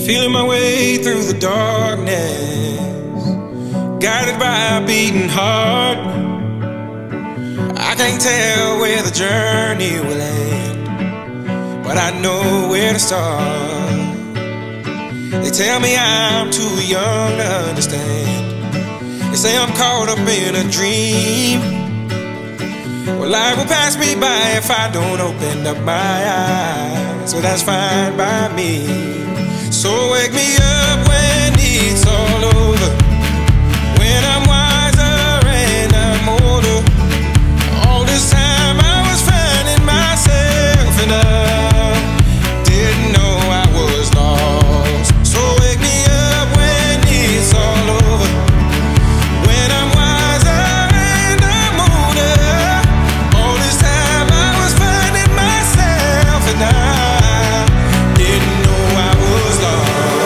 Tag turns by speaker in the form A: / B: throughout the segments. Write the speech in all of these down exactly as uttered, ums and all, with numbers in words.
A: Feeling my way through the darkness, guided by a beating heart. I can't tell where the journey will end, but I know where to start. They tell me I'm too young to understand. They say I'm caught up in a dream. Well, life will pass me by if I don't open up my eyes, so that's fine by me. So wake me up when it's all over, when I'm wiser and I'm older. All this time I was finding myself and I didn't know I was lost. So wake me up when it's all over, when I'm wiser and I'm older. All this time I was finding myself and I didn't know I was lost.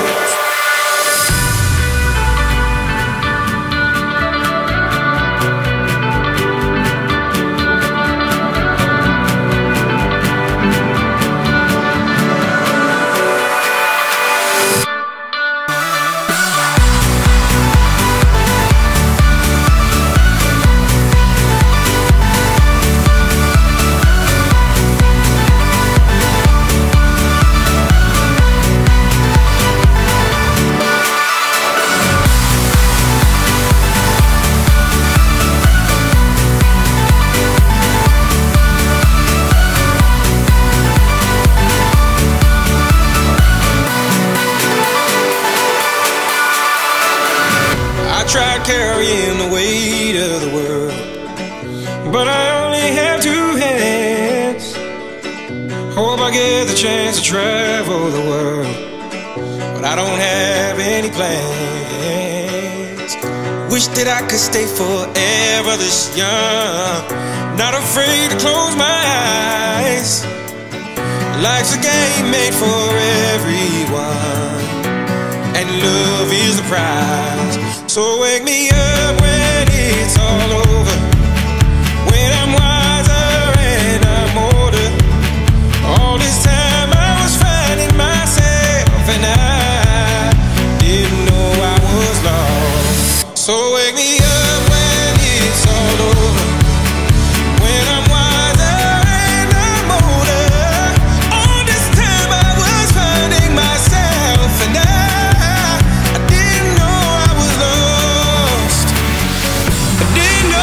A: Tried carrying the weight of the world, but I only have two hands. Hope I get the chance to travel the world, but I don't have any plans. Wish that I could stay forever this young, not afraid to close my eyes. Life's a game made for everyone, and love is the prize. So wake me up when it's all over, when I'm wiser and I'm older. All this time I was finding myself and I didn't know I was lost. So wake me up when it's all over, when I'm wiser and I'm older. All this time I was finding myself and I I didn't know I was lost. I didn't know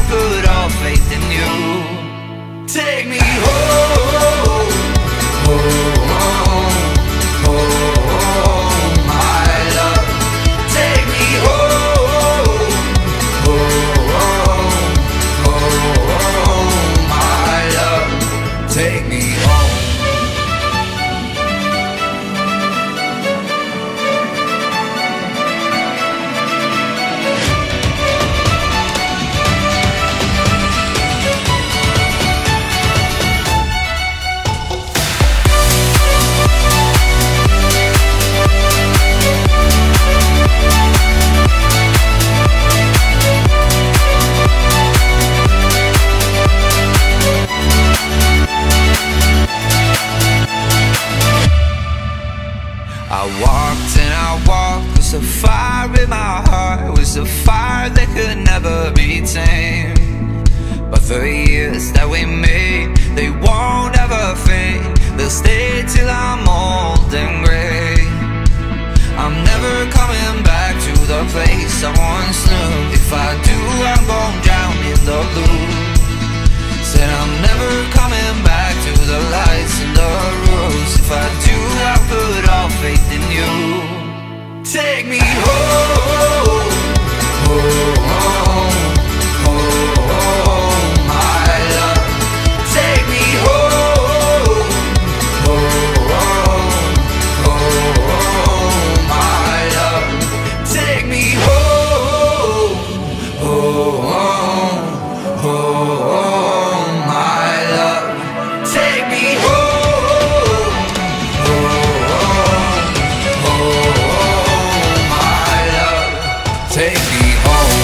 B: put all faith in you. Take me home, home, home, my love. Take me home, home, home, my love. Take me home. I walked and I walked with a fire in my heart. It was a fire that could never be tamed. But the years that we made, they won't ever fade. They'll stay till I'm old and gray. I'm never coming back to the place I once knew. If I do, I'm gon' drown in the blue. Said I'm never coming back to the lights and the roads. If I do, I put all faith in you. Take me home, home, home, home, my love. Take me home, home, home, my love. Take me home, home, home, my love. Take me home, home, home, my love. Take me home.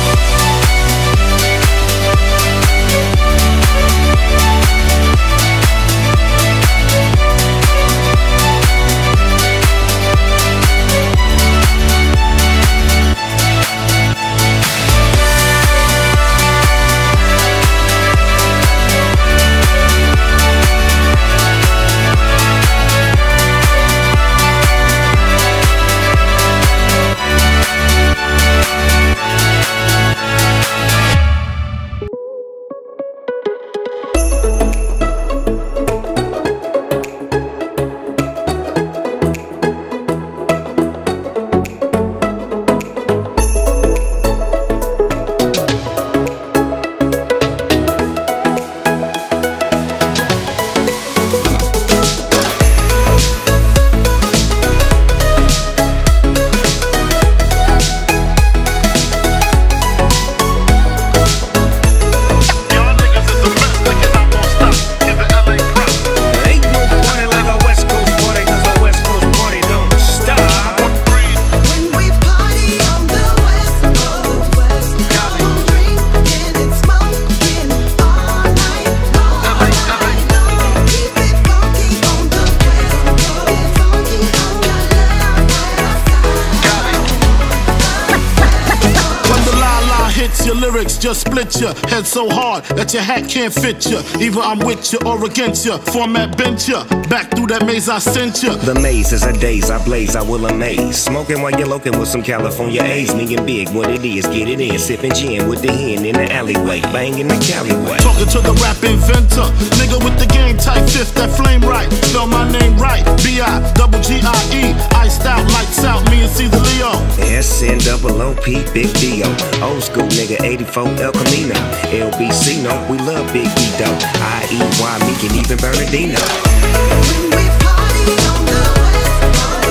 C: Just split ya, head so hard that your hat can't fit ya. Either I'm with ya or against ya. Format bent ya, back through that maze I sent ya.
D: The maze is a daze I blaze, I will amaze. Smoking while you're loking with some California A's. Me and Big, what it is, get it in. Sipping gin with the hen in the alleyway, banging the Caliway.
C: Talking to the rap inventor, nigga with the game type fifth, that flame right. Spell my name right, B I double G I E. Iced out, lights out, me and Caesar Leo.
D: S N double O P, Big Dio. Old school nigga, eighty-four El Camino. L B C, no, we love Big E though. I E Y, me can even Bernardino.
B: When we party on the west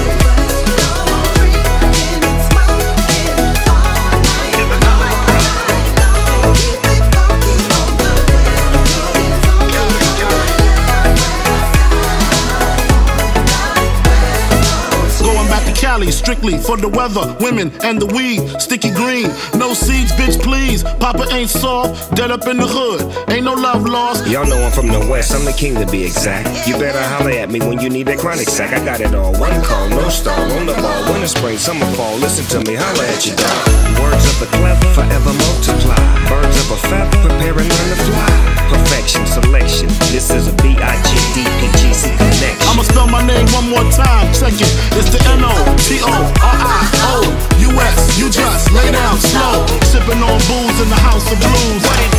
B: coast, and it's smoking all night long. Keep it funky on the west coast.
C: Going back to Cali, strictly for the weather, women and the weed. Sticky green, no seeds, bitch, please. Papa ain't soft, dead up in the hood. Ain't no love lost.
D: Y'all know I'm from the west, I'm the king to be exact. You better holler at me when you need that chronic sack. I got it all, one call, no star, on the ball. Winter, spring, summer, fall, listen to me, holla at your dog. Words of the clever, forever multiply. Birds of a feather, prepare and learn to fly. Perfection, selection, this is a B I G D P G C connection.
C: I'ma spell my name one more time, check it. It's the N O T O R I O U S. You just lay down slow, sipping on booze in the house of blues.